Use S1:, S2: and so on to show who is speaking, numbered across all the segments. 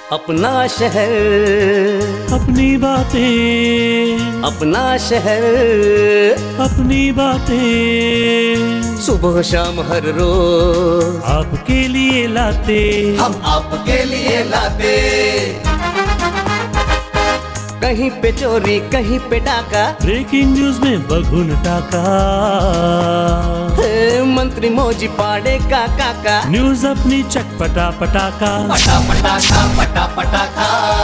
S1: अपना शहर,
S2: अपनी बातें,
S1: अपना शहर,
S2: अपनी बातें,
S1: सुबह शाम हर रोज
S2: आपके लिए लाते,
S1: हम आपके लिए लाते। कहीं पे चोरी, कहीं पे डाका,
S2: ब्रेकिंग न्यूज में बगुन टाका,
S1: मंत्री मौजी पाड़े का काका,
S2: न्यूज अपनी चटपटा पटाका,
S1: पटा पटाखा पटा पटाखा।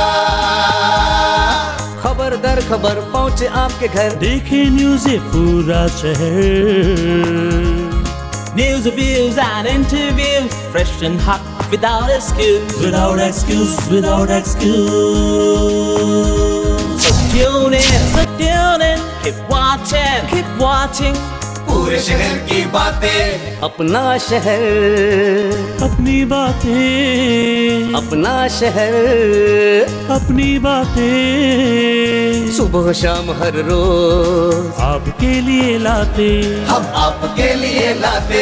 S1: खबर दर खबर पहुँचे आपके घर,
S2: देखे न्यूज ये पूरा शहर।
S3: News, reviews and interviews, fresh and hot, without excuse.
S2: Without excuse, without excuse.
S3: So tune in, keep watching.
S1: पूरे शहर की बातें, अपना शहर,
S2: अपनी बातें,
S1: अपना शहर,
S2: अपनी बातें,
S1: सुबह शाम हर रोज
S2: आपके लिए लाते,
S1: हम आपके लिए लाते।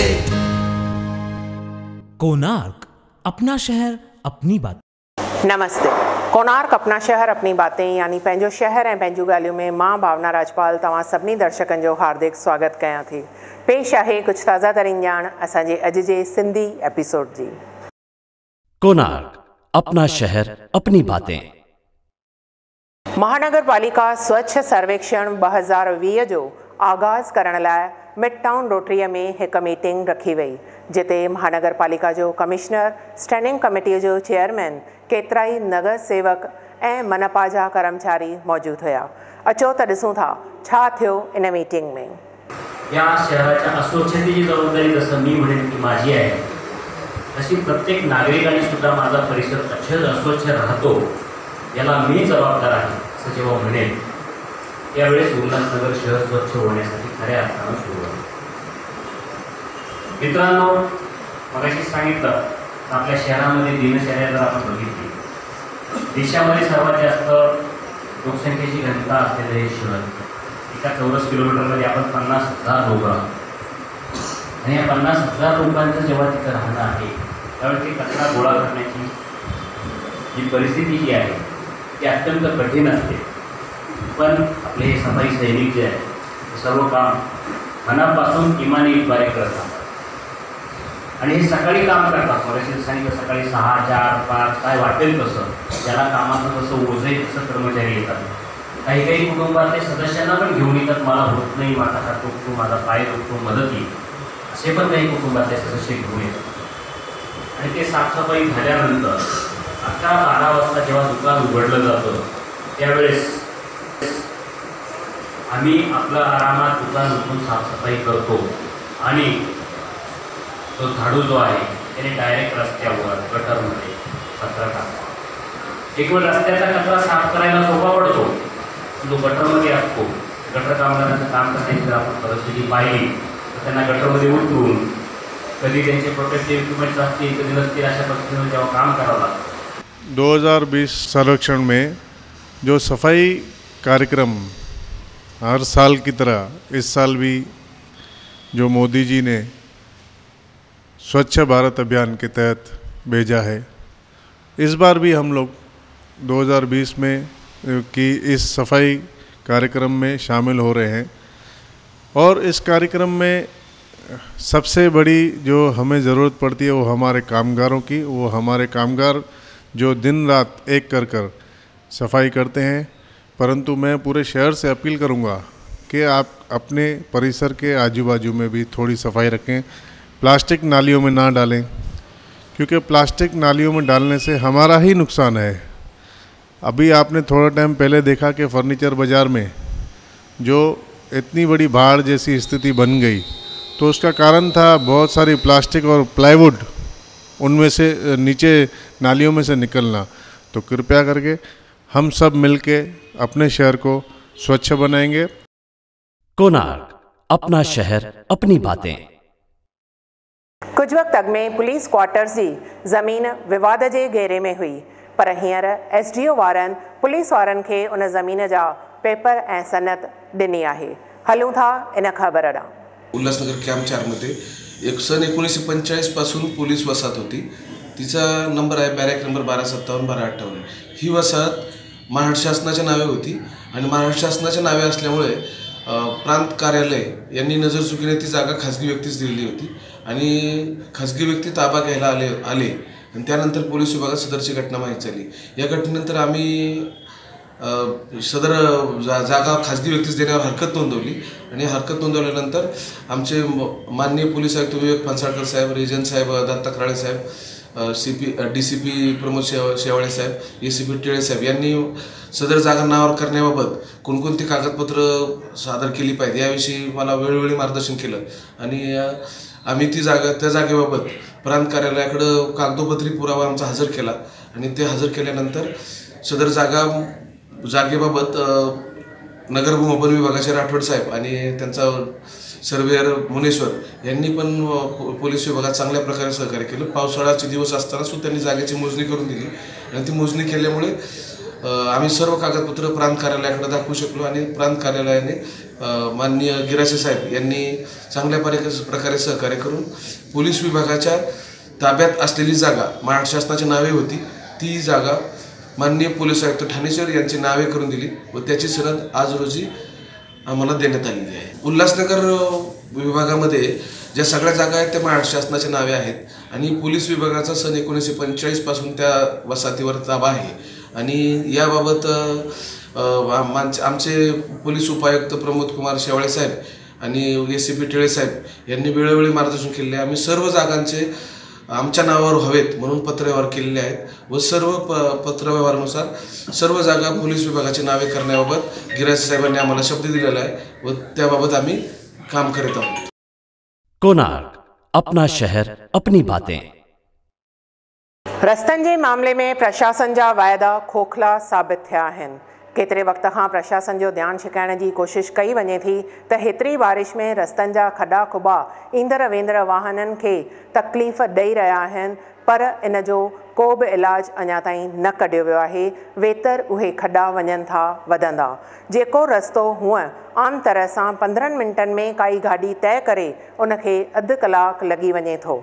S3: कोणार्क, अपना शहर अपनी बात।
S4: नमस्ते। कोणार्क अपना शहर अपनी बातें यानी पंहिंजो शहर ऐं पंहिंजूं ॻाल्हियूं में मां भावना राजपाल तव्हां सभिनी दर्शकनि जो हार्दिक स्वागत कयां थी। पेश आहे कुझु ताज़ा तरीन ॼाण असांजे अॼु जे सिंधी एपिसोड जी।
S1: कोणार्क अपना शहर अपनी बातें।
S4: महानगर पालिका स्वच्छ सर्वेक्षण 2020 जो आगाज़ करण लाइ मिड टाउन रोटरीअ में हिकु मीटिंग रखी वई, जिते महानगर पालिका जो कमिश्नर, स्टैंडिंग कमेटीअ जो चेयरमैन, केतिराई नगर सेवक ऐं मनपा जा कर्मचारी मौजूद हुया। अचो त ॾिसूं था छा थियो इन मीटिंग में।
S5: या शहराच्या अस्वच्छतेची जबाबदारी जसं मी म्हणेन की माझी आहे, तशी प्रत्येक नागरिकाने सुद्धा माझा परिसर अस्वच्छ राहतो याला मी जबाबदार आहे असं जेव्हा म्हणेन, त्यावेळेस उल्हासनगर शहर स्वच्छ होण्यासाठी खऱ्या अर्थानं सुरू आहे। मित्रांनो, मगाशी सांगितलं आपल्या शहरामध्ये दिनचर्या जर आपण बघितली, देशामध्ये सर्वात जास्त लोकसंख्येची घनता असलेलं हे शहर, एका चौरस किलोमीटरमध्ये आपण 50,000 लोक आहोत आणि या 50,000 लोकांचं जेव्हा तिथं राहणं आहे त्यावेळी ते कचरा गोळा करण्याची जी परिस्थिती जी आहे ती अत्यंत कठीण असते। पण आपले हे सफाई सैनिक जे आहेत सर्व काम मनापासून इमानीद्वारे करतात आणि हे सकाळी काम करतात। मगाशी सांगितलं सकाळी 6, 4, 5 काय वाटेल तसं, ज्याला कामाचं जसं ओझं आहे तसं कर्मचारी येतात। काही काही कुटुंबातले सदस्यांना पण घेऊन येतात, मला होत नाही, माझा हात दुखतो, माझा पाय दुखतो, मदत येईल असे पण काही कुटुंबातले सदस्य घेऊन येतात। आणि ते साफसफाई झाल्यानंतर 11-12 वाजता जेव्हा दुकान उघडलं जातं त्यावेळेस आम्ही आपलं आरामात दुकान उठून साफसफाई करतो आणि तो झाडू जो आहे त्याने डायरेक्ट रस्त्यावर गटरमध्ये कचरा टाकतो। एक वेळ रस्त्याचा कचरा साफ करायला सोपा पडतो, जो गटरमध्ये असतो, गटर कामगारांचं काम करण्याची जर आपण परिस्थिती पाहिली तर त्यांना गटरमध्ये उतरून कधी त्यांचे प्रोटेक्टिव्ह इक्विपमेंट्स असतील कधी नसतील, अशा परिस्थितीमध्ये जेव्हा काम करावं लागतं।
S6: 2020 सर्वेक्षण में जो सफाई कार्यक्रम हर साल की तरह इस साल भी जो मोदी जी ने स्वच्छ भारत अभियान के तहत भेजा है, इस बार भी हम लोग 2020 में की इस सफाई कार्यक्रम में शामिल हो रहे हैं। और इस कार्यक्रम में सबसे बड़ी जो हमें ज़रूरत पड़ती है वो हमारे कामगारों की। वो हमारे कामगार जो दिन रात एक कर सफाई करते हैं, परंतु मैं पूरे शहर से अपील करूंगा कि आप अपने परिसर के आजू बाजू में भी थोड़ी सफाई रखें। प्लास्टिक नालियों में ना डालें, क्योंकि प्लास्टिक नालियों में डालने से हमारा ही नुकसान है। अभी आपने थोड़ा टाइम पहले देखा कि फर्नीचर बाज़ार में जो इतनी बड़ी बाढ़ जैसी स्थिति बन गई, तो उसका कारण था बहुत सारी प्लास्टिक और प्लाईवुड उनमें से नीचे नालियों में से निकलना। तो कृपया करके हम सब मिलके अपने शहर को स्वच्छ बनाएंगे।
S1: कोणार्क अपना शहर अपनी बातें।
S4: कुछ वक़्त अॻु में पुलिस क्वार्टर्स जी ज़मीन विवाद जे घेरे में हुई, पर हींअर SDO वारनि पुलिस वारनि खे उन ज़मीन जा पेपर ऐं सनद ॾिनी आहे। हलूं था इन ख़बर ॾांहुं।
S7: उल्हासनगर कॅम्प 4 मध्ये सन 1945 पासून पोलीस वसाहत होती। तिचा नंबर आहे बॅरेक नंबर 1257-1258. ही वसाहत महाराष्ट्र शासनाच्या नावे होती आणि महाराष्ट्र शासनाच्या नावे असल्यामुळे प्रांत कार्यालय यांनी नजरचुकीने ती जागा खाजगी व्यक्तीच दिलेली होती आणि खाजगी व्यक्ती ताबा घ्यायला आले आणि त्यानंतर पोलीस विभागात सदरची घटना माहीत झाली. या घटनेनंतर आम्ही सदर जागा खाजगी व्यक्तीस देण्यावर हरकत नोंदवली आणि हरकत नोंदवल्यानंतर आमचे माननीय पोलीस आयुक्त विवेक फणसाळकर साहेब, रेजन साहेब, दत्ता कराळे साहेब, DCP प्रमोद शेवाळे साहेब, ACP टिळे साहेब यांनी सदर जागा नावावर करण्याबाबत कोणकोणती कागदपत्र सादर केली पाहिजे याविषयी मला वेळोवेळी मार्गदर्शन केलं आणि आम्ही त्या जागेबाबत प्रांत कार्यालयाकडं कागदोपत्री पुरावा आमचा हजर केला आणि ते हजर केल्यानंतर सदर जागेबाबत नगरभूमी विभागाचे राठोड साहेब आणि त्यांचा सर्वेअर मुनेश्वर यांनी पण पोलीस विभागात चांगल्या प्रकारे सहकार्य केलं. पावसाळ्याचे दिवस असताना सुद्धा त्यांनी जागेची मोजणी करून दिली आणि ती मोजणी केल्यामुळे आम्ही सर्व कागदपत्र प्रांत कार्यालयाकडे दाखवू शकलो आणि प्रांत कार्यालयाने माननीय गिरासे साहेब यांनी चांगल्या प्रकारे सहकार्य करून पोलीस विभागाच्या ताब्यात असलेली जागा महाराष्ट्र शासनाच्या नावे होती ती जागा माननीय पोलीस आयुक्त ठाणे शहर यांची नावे करून दिली व त्याची सनद आज रोजी आम्हाला देण्यात आलेली आहे. उल्हासनगर विभागामध्ये ज्या सगळ्या जागा आहेत त्या महाराष्ट्र शासनाच्या नावे आहेत आणि पोलीस विभागाचा सन 1945 पासून त्या वसाहतीवर ताबा आहे आणि याबाबत आमचे पोलीस उपायुक्त प्रमोद कुमार शेवाळे साहेब आणि ACP टिळे साहेब यांनी वेळोवेळी मार्गदर्शन केलेले आहे. आम्ही सर्व जागांचे आमच्या नावावर हवेत म्हणून पत्रव्यवहार केलेले आहेत व सर्व पत्रव्यवहारानुसार सर्व जागा पोलीस विभागाची नावे करण्याबाबत गिरासे साहेबांनी आम्हाला शब्द दिलेला आहे व त्याबाबत आम्ही काम करीत आहोत.
S2: कोणार्क, अपना शहर अपनी बातें.
S4: रस्तनि जे मामले में प्रशासन जा वाइदा खोखला साबित थिया आहिनि. केतिरे वक़्त खां प्रशासन जो ध्यानु छिकाइण जी कोशिशि कई वञे थी त हेतिरी बारिश में रस्तनि जा खॾा खुॿा ईंदड़ वेंदड़ वाहननि खे तकलीफ़ ॾेई रहिया आहिनि पर इन जो को बि इलाजु अञा ताईं न कढियो वियो आहे. वेतर उहे खॾा वञनि था वधंदा. जेको रस्तो हूअं आम तरह सां 15 मिंटनि में काई गाॾी तइ करे उनखे अधु कलाकु लॻी वञे थो.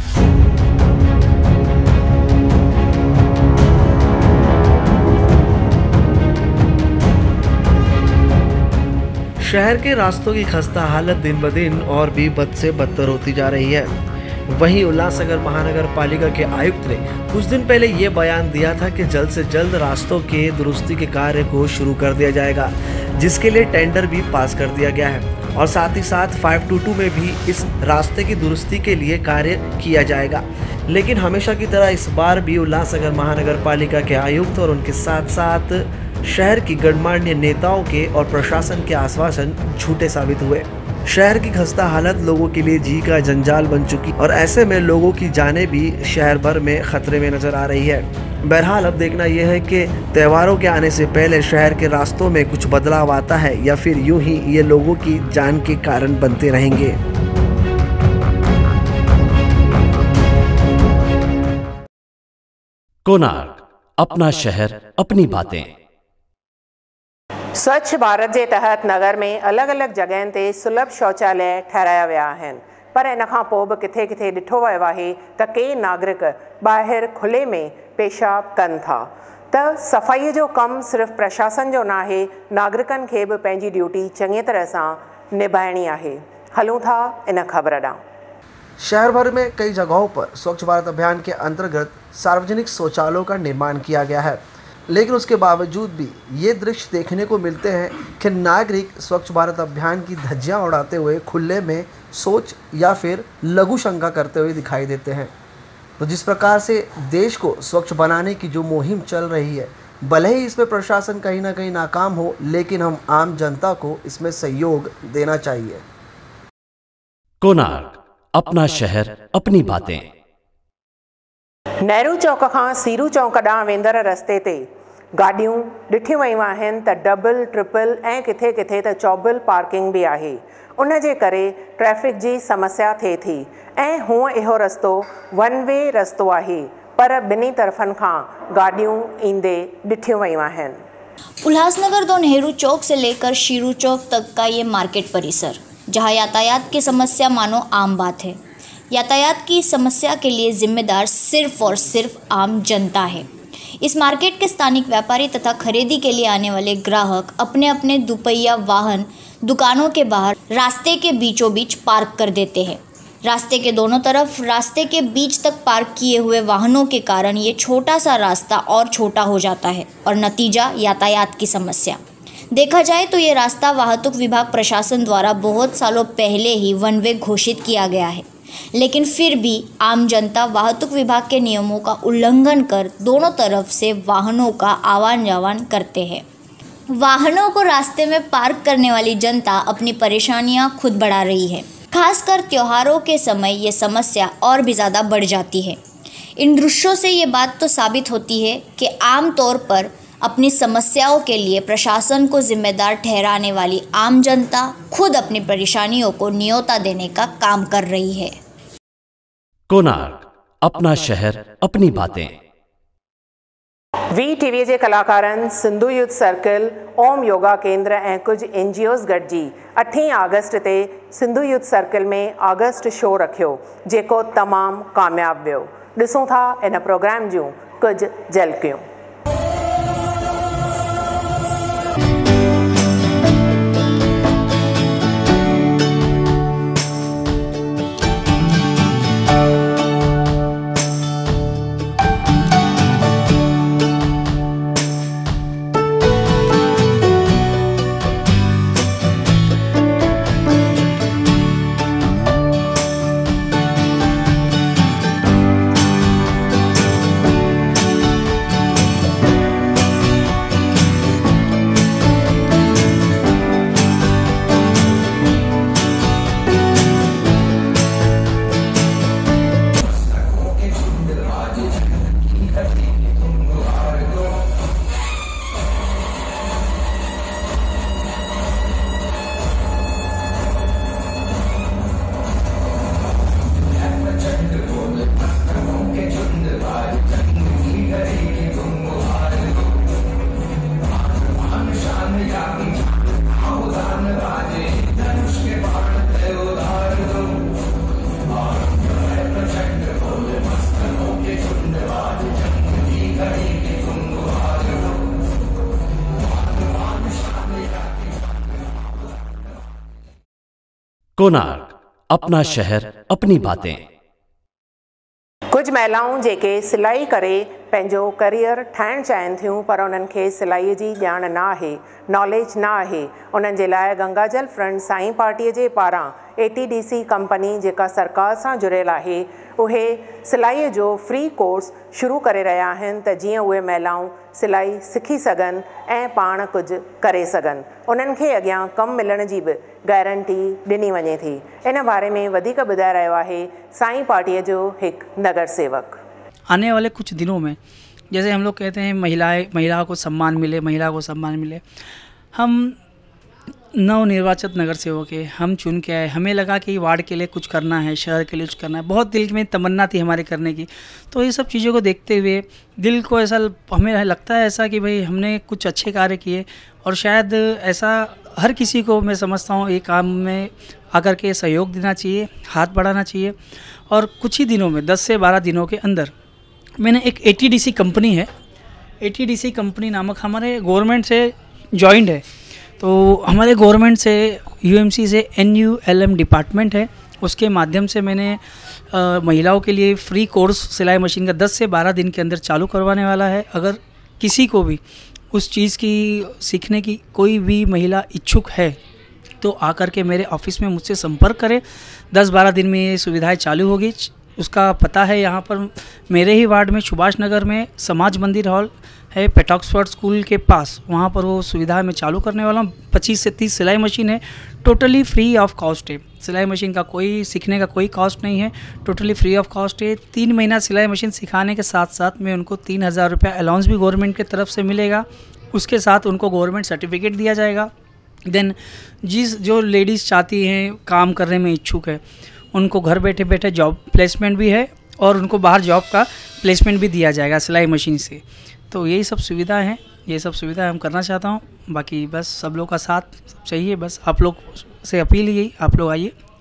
S8: शहर के रास्तों की खस्ता हालत दिन ब दिन और भी बद से बदतर होती जा रही है. वहीं उल्लासनगर महानगर पालिका के आयुक्त ने कुछ दिन पहले ये बयान दिया था कि जल्द से जल्द रास्तों के दुरुस्ती के कार्य को शुरू कर दिया जाएगा, जिसके लिए टेंडर भी पास कर दिया गया है और साथ ही साथ 522 में भी इस रास्ते की दुरुस्ती के लिए कार्य किया जाएगा. लेकिन हमेशा की तरह इस बार भी उल्लासनगर महानगर पालिका के आयुक्त और उनके साथ साथ शहर की गणमान्य नेताओं के और प्रशासन के आश्वासन झूठे साबित हुए. शहर की खस्ता हालत लोगों के लिए जी का जंजाल बन चुकी और ऐसे में लोगों की जानें भी शहर भर में खतरे में नजर आ रही है. बहरहाल अब देखना यह है कि त्योहारों के आने से पहले शहर के रास्तों में कुछ बदलाव आता है या फिर यूं ही ये लोगों की जान के कारण बनते रहेंगे.
S2: कोणार्क, अपना शहर अपनी बातें.
S4: स्वच्छ भारत जे तहत नगर में अलॻि अलॻि जॻहियुनि ते सुलभ शौचालय ठहिराया विया आहिनि पर इन खां पोइ बि किथे किथे ॾिठो वियो आहे त के नागरिक ॿाहिरि खुले में पेशाब कनि था. त सफ़ाईअ जो कमु सिर्फ़ु प्रशासन जो न आहे, नागरिकनि खे बि पंहिंजी ड्यूटी चङी तरह सां निभाइणी आहे. हलूं था इन ख़बर ॾांहुं.
S8: शहर भर में कई जगहों पर स्वच्छ भारत अभियान के अंतर्गत सार्वजनिक शौचालयों का निर्माण किया गया है, लेकिन उसके बावजूद भी ये दृश्य देखने को मिलते हैं कि नागरिक स्वच्छ भारत अभियान की धज्जियां उड़ाते हुए खुले में शौच या फिर लघु शंका करते हुए दिखाई देते हैं. तो जिस प्रकार से देश को स्वच्छ बनाने की जो मुहिम चल रही है, भले ही इसमें प्रशासन कहीं ना कहीं नाकाम हो, लेकिन हम आम जनता को इसमें सहयोग देना चाहिए.
S2: कोणार्क, अपना शहर अपनी बातें.
S4: नेहरू चौक खां सीरू चौक ॾांहुं वेंदड़ रस्ते ते गाॾियूं ॾिठियूं वयूं आहिनि त डबल ट्रिपल ऐं किथे किथे त चौबल पार्किंग बि आहे. उन जे करे ट्रैफ़िक जी समस्या थिए थी ऐं हूअं इहो रस्तो वन वे रस्तो आहे पर ॿिन्ही तरफ़नि खां गाॾियूं ईंदे ॾिठियूं वयूं आहिनि.
S9: उल्लासनगर 2 नेहरू चौक से लेकर शीरू चौक तक का ये मार्केट परिसर, जहाँ यातायात की समस्या मानो आम बात है. यातायात की समस्या के लिए जिम्मेदार सिर्फ और सिर्फ आम जनता है। इस मार्केट के स्थानिक व्यापारी तथा खरीदी के लिए आने वाले ग्राहक अपने अपने दुपहिया वाहन दुकानों के बाहर रास्ते के बीचों बीच पार्क कर देते हैं। रास्ते के दोनों तरफ रास्ते के बीच तक पार्क किए हुए वाहनों के कारण ये छोटा सा रास्ता और छोटा हो जाता है और नतीजा यातायात की समस्या। देखा जाए तो ये रास्ता वाहतुक विभाग प्रशासन द्वारा बहुत सालों पहले ही वन वे घोषित किया गया है, लेकिन फिर भी आम जनता वाहतुक विभाग के नियमों का उल्लंघन कर दोनों तरफ से वाहनों का आवान जावान करते हैं। वाहनों को रास्ते में पार्क करने वाली जनता अपनी परेशानियां खुद बढ़ा रही है। खासकर त्योहारों के समय ये समस्या और भी ज़्यादा बढ़ जाती है। इन दृश्यों से ये बात तो साबित होती है कि आम तौर पर अपनी समस्याओं के लिए प्रशासन को जिम्मेदार ठहराने वाली आम जनता खुद अपनी परेशानियों को न्योता देने का काम कर रही है।
S2: कोणार्क, अपना शहर अपनी बातें।
S4: VTV जे कलाकारनि सिंधु यूथ सर्किल, ओम योगा केंद्र ऐं कुझु NGOs गॾिजी 8 अगस्त ते सिंधु यूथ सर्किल में अगस्त शो रखियो, जेको तमामु कामयाबु वियो। ॾिसूं था इन प्रोग्राम जूं कुझु झलकियूं।
S2: कोणार्क, अपना शहर अपनी बातें।
S4: कुछ महिलाऊं जेके सिलाई करे पंहिंजो करियर ठाहिणु चाहिनि थियूं, पर उन्हनि खे सिलाईअ जी ॼाण न आहे, नॉलेज न आहे। उन्हनि जे लाइ गंगाजल फ्रंट साईं पार्टीअ जे पारां ATDC कंपनी जेका सरकार सां जुड़ियल आहे, उहे सिलाईअ जो फ्री कोर्स शुरू करे रहिया आहिनि त जीअं उहे महिलाऊं सिलाई सिखी सघनि ऐं पाण कुझु करे सघनि। उन्हनि खे अॻियां कमु मिलण जी बि गारंटी ॾिनी वञे थी। इन बारे में वधीक ॿुधाए रहियो आहे साईं पार्टीअ जो हिकु नगर सेवक।
S10: आने वाले कुछ दिनों में, जैसे हम लोग कहते हैं महिलाओं को सम्मान मिले, महिला को सम्मान मिले, हम नवनिर्वाचित नगर सेवक है, हम चुन के आए, हमें लगा कि वार्ड के लिए कुछ करना है, शहर के लिए कुछ करना है, बहुत दिल में तमन्ना थी हमारे करने की। तो ये सब चीज़ों को देखते हुए दिल को ऐसा हमें लगता है ऐसा कि भाई हमने कुछ अच्छे कार्य किए, और शायद ऐसा हर किसी को मैं समझता हूँ ये काम में आकर के सहयोग देना चाहिए, हाथ बढ़ाना चाहिए। और कुछ ही दिनों में 10 से 12 दिनों के अंदर मैंने एक ATDC कंपनी है, ATDC कंपनी नामक हमारे गवर्नमेंट से जॉइंट है। तो हमारे गवर्नमेंट से UMC से NULM डिपार्टमेंट है, उसके माध्यम से मैंने महिलाओं के लिए फ्री कोर्स सिलाई मशीन का 10 से 12 दिन के अंदर चालू करवाने वाला है। अगर किसी को भी उस चीज़ की सीखने की कोई भी महिला इच्छुक है तो आकर के मेरे ऑफिस में मुझसे संपर्क करें। 10-12 दिन में ये सुविधाएं चालू होगी। उसका पता है यहाँ पर मेरे ही वार्ड में सुभाष नगर में समाज मंदिर हॉल है, पेटॉक्सफोर्ड स्कूल के पास, वहाँ पर वो सुविधा मैं चालू करने वाला हूँ। 25 से 30 सिलाई मशीन है, टोटली फ्री ऑफ कॉस्ट है। सिलाई मशीन का कोई सीखने का कोई कॉस्ट नहीं है, टोटली फ्री ऑफ कॉस्ट है। 3 महीना सिलाई मशीन सिखाने के साथ साथ में उनको 3000 रुपया अलाउंस भी गवर्नमेंट की तरफ से मिलेगा। उसके साथ उनको गवर्नमेंट सर्टिफिकेट दिया जाएगा। देन जो लेडीज़ चाहती हैं, काम करने में इच्छुक है, उनको घर बैठे बैठे जॉब प्लेसमेंट भी है और उनको बाहर जॉब का प्लेसमेंट भी दिया जाएगा सिलाई मशीन से। तो यही सब सुविधाएं हैं, ये सब सुविधाएं हम करना चाहता हूँ। बाकी बस सब लोग का साथ चाहिए, बस आप लोग से अपील यही, आप लोग आइए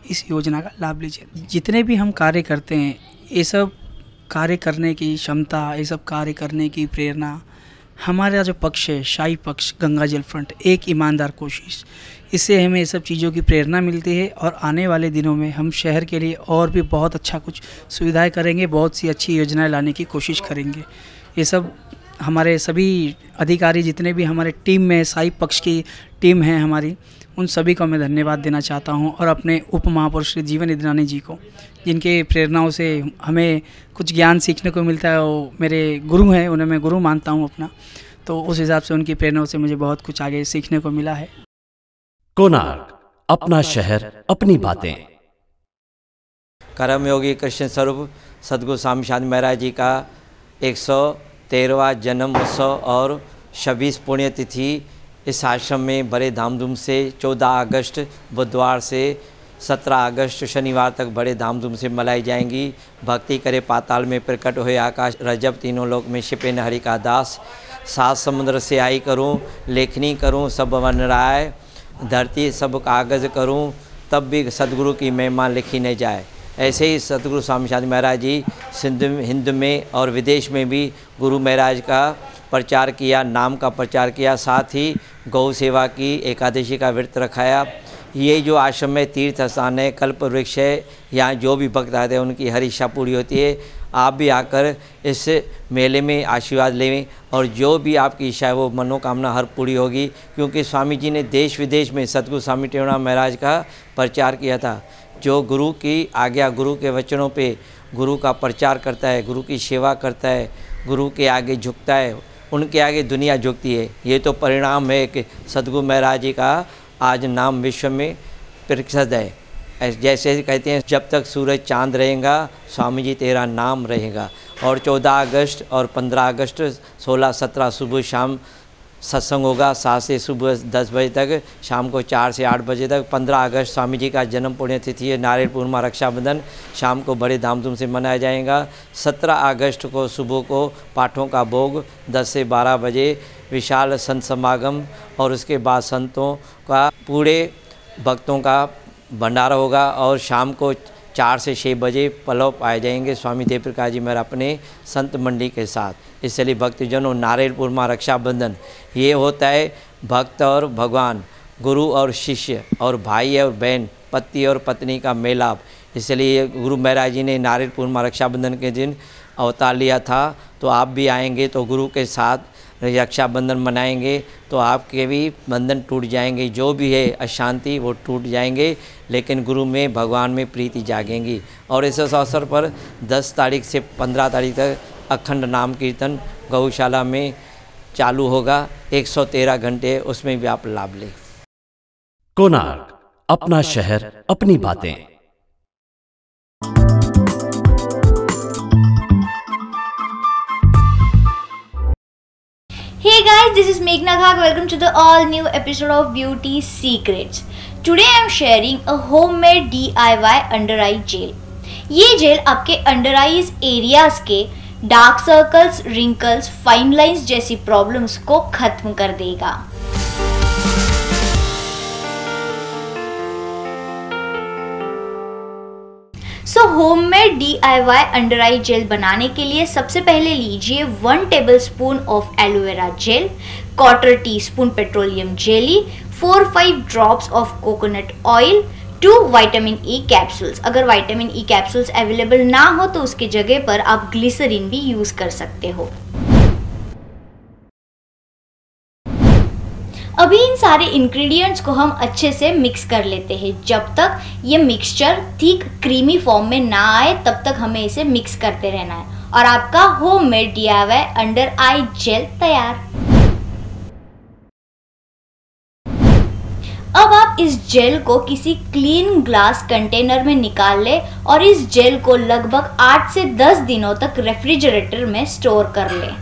S10: इस योजना का लाभ लीजिए। जितने भी हम कार्य करते हैं, ये सब कार्य करने की क्षमता, ये सब कार्य करने की प्रेरणा, हमारा जो पक्ष है, शाही पक्ष, गंगा जल फ्रंट, एक ईमानदार कोशिश, इससे हमें ये सब चीज़ों की प्रेरणा मिलती है। और आने वाले दिनों में हम शहर के लिए और भी बहुत अच्छा कुछ सुविधाएं करेंगे, बहुत सी अच्छी योजनाएं लाने की कोशिश करेंगे। ये सब हमारे सभी अधिकारी, जितने भी हमारे टीम में शाही पक्ष की टीम है हमारी, उन सभी को मैं धन्यवाद देना चाहता हूँ। और अपने उप महापौर श्री जीवन इंद्रानी जी को, जिनके प्रेरणाओं से हमें कुछ ज्ञान सीखने को मिलता है, वो मेरे गुरु हैं, उन्हें मैं गुरु मानता हूँ अपना। तो उस हिसाब से उनकी प्रेरणाओं से मुझे बहुत कुछ आगे सीखने को मिला है।
S2: कोणार्क, अपना शहर, अपनी बातें।
S11: कर्मयोगी कृष्ण स्वरूप सद्गुरु स्वामी शांति महाराज जी का 113वां जन्म उत्सव और 26 पुण्यतिथि इस आश्रम में बड़े धामधूम से 14 अगस्त बुधवार से 17 अगस्त शनिवार तक बड़े धामधूम से मनाई जाएंगी। भक्ति करे पाताल में प्रकट हुए आकाश, रजब तीनों लोक में छिपे न हरि का दास, सात समुद्र से आई करूं, लेखनी करूं सब बन राय, धरती सब कागज़ करूं, तब भी सदगुरु की महिमा लिखी न जाए। ऐसे ही सतगुरु स्वामी शांति महाराज जी हिंद में और विदेश में भी गुरु महाराज का प्रचार किया, नाम का प्रचार किया, साथ ही गौ सेवा की, एकादशी का व्रत रखाया। ये जो आश्रम में तीर्थ स्थान है, कल्प वृक्ष है, यहाँ जो भी भक्त आते हैं उनकी हर इच्छा पूरी होती है। आप भी आकर इस मेले में आशीर्वाद लें और जो भी आपकी इच्छा है वो मनोकामना हर पूरी होगी, क्योंकि स्वामी जी ने देश विदेश में सतगुरु स्वामी टेवरा महाराज का प्रचार किया था। जो गुरु की आज्ञा, गुरु के वचनों पे गुरु का प्रचार करता है, गुरु की सेवा करता है, गुरु के आगे झुकता है, उनके आगे दुनिया झुकती है। ये तो परिणाम है कि सतगुरु महाराज जी का आज नाम विश्व में प्रसिद्ध है। जैसे कहते हैं, जब तक सूरज चांद रहेगा स्वामी जी तेरा नाम रहेगा। और 14 अगस्त और 15 अगस्त 16, 17 सुबह शाम सत्संग होगा, 7 से सुबह 10 बजे तक, शाम को 4 से 8 बजे तक। 15 अगस्त स्वामी जी का जन्म पुण्यतिथि है, नारियल पूर्णिमा रक्षाबंधन शाम को बड़े धामधूम से मनाया जाएगा। 17 अगस्त को सुबह को पाठों का भोग 10 से 12 बजे, विशाल संत समागम और उसके बाद संतों का, पूरे भक्तों का भंडारा होगा। और शाम को 4 से 6 बजे पलव पाए जाएंगे स्वामी देव प्रकाश जी महाराज अपने संत मंडली के साथ। इसलिए भक्तजनों, नारियल पूर्णिमा रक्षाबंधन ये होता है भक्त और भगवान, गुरु और शिष्य, और भाई और बहन, पति और पत्नी का मेलाप। इसलिए गुरु महाराज जी ने नारियल पूर्णिमा रक्षाबंधन के दिन अवतार लिया था। तो आप भी आएंगे तो गुरु के साथ रक्षाबंधन मनाएंगे तो आपके भी बंधन टूट जाएंगे, जो भी है अशांति वो टूट जाएंगे, लेकिन गुरु में, भगवान में प्रीति जागेंगी। और इस अवसर पर 10 तारीख से 15 तारीख तक अखंड नाम कीर्तन गौशाला में चालू होगा, 113 घंटे, उसमें भी आप लाभ लें।
S2: कोणार्क, अपना शहर, अपनी बातें।
S9: Hey guys, this is Meghna Khag. Welcome to the all new episode of Beauty Secrets. Today I am sharing a homemade DIY under eye gel. ये जेल आपके अंडर आईज एरियाज के dark circles, wrinkles, fine lines जैसी problems को खत्म कर देगा। Homemade DIY under eye gel बनाने के लिए सबसे पहले लीजिए 1 tablespoon of aloe vera gel, 1/4 teaspoon petroleum jelly, 4-5 drops of coconut oil, 2 vitamin E capsules. अगर विटामिन ई कैप्सूल्स अवेलेबल ना हो तो उसकी जगह पर आप ग्लिसरीन भी यूज कर सकते हो। अभी इन सारे इंग्रेडिएंट्स को हम अच्छे से मिक्स कर लेते हैं। जब तक ये मिक्सचर थिक क्रीमी फॉर्म में ना आए तब तक हमें इसे मिक्स करते रहना है और आपका homemade DIY under eye gel तैयार। अब आप इस जेल को किसी क्लीन ग्लास कंटेनर में निकाल ले और इस जेल को लगभग 8 से 10 दिनों तक रेफ्रिजरेटर में स्टोर कर ले।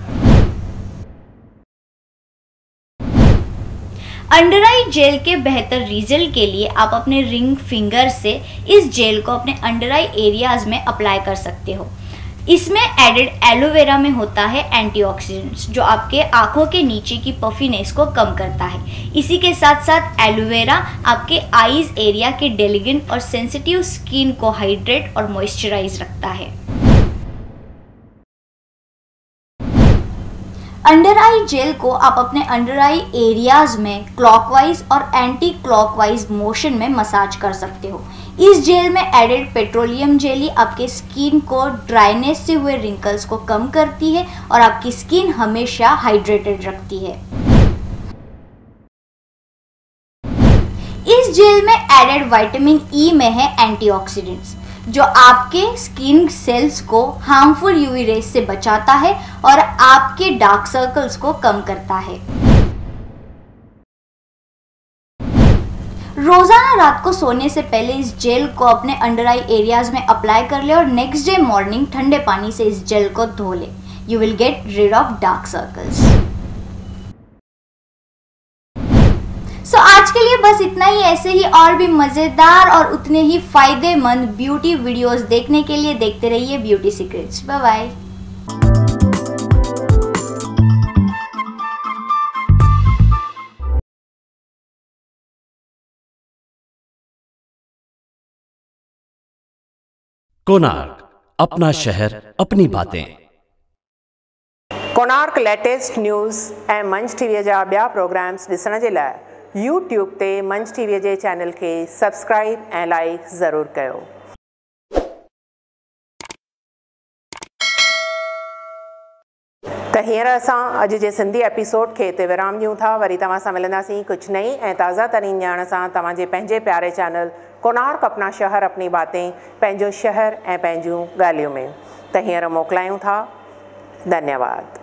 S9: अंडर आई जेल के बेहतर रिजल्ट के लिए आप अपने रिंग फिंगर से इस जेल को अपने अंडर आई एरियाज में अप्लाई कर सकते हो। इसमें एडेड एलोवेरा में होता है एंटीऑक्सीडेंट्स, जो आपके आंखों के नीचे की पफीनेस को कम करता है। इसी के साथ साथ एलोवेरा आपके आईज एरिया के डेलिगेंट और सेंसिटिव स्किन को हाइड्रेट और मॉइस्चराइज रखता है। अंडर आई जेल को आप अपने अंडर आई एरियाज में क्लॉकवाइज और एंटी क्लॉकवाइज मोशन में मसाज कर सकते हो। इस जेल में एडेड पेट्रोलियम जेली आपके स्किन को ड्राइनेस से हुए रिंकल्स को कम करती है और आपकी स्किन हमेशा हाइड्रेटेड रखती है। इस जेल में एडेड विटामिन ई में है एंटीऑक्सीडेंट्स, जो आपके स्किन सेल्स को हार्मफुल यूवी रेज से बचाता है और आपके डार्क सर्कल्स को कम करता है। रोजाना रात को सोने से पहले इस जेल को अपने अंडर आई एरियाज में अप्लाई कर ले और नेक्स्ट डे मॉर्निंग ठंडे पानी से इस जेल को धो ले। You will get rid of dark circles. So आज के लिए बस इतना ही। ऐसे ही और भी मजेदार और उतने ही फायदेमंद ब्यूटी वीडियोस देखने के लिए देखते रहिए beauty secrets. Bye bye.
S2: Konark, अपना शहर अपनी बातें।
S4: कोणार्क लेटेस्ट न्यूज़ ऐं मंच टीवीअ जा ॿिया प्रोग्राम्स ॾिसण जे लाइ यूट्यूब ते मंच टीवीअ जे चैनल खे सब्सक्राइब ऐं लाइक ज़रूरु कयो। त हींअर असां अॼु जे सिंधी एपिसोड खे हिते विराम ॾियूं था। वरी तव्हां सां मिलंदासीं कुझु नई ऐं ताज़ा तरीन ॼाण सां तव्हांजे पंहिंजे प्यारे चैनल कोणार्क अपना शहर अपनी बातें, पंहिंजो शहर ऐं पंहिंजूं ॻाल्हियूं में। त हींअर मोकिलायूं था। धन्यवाद।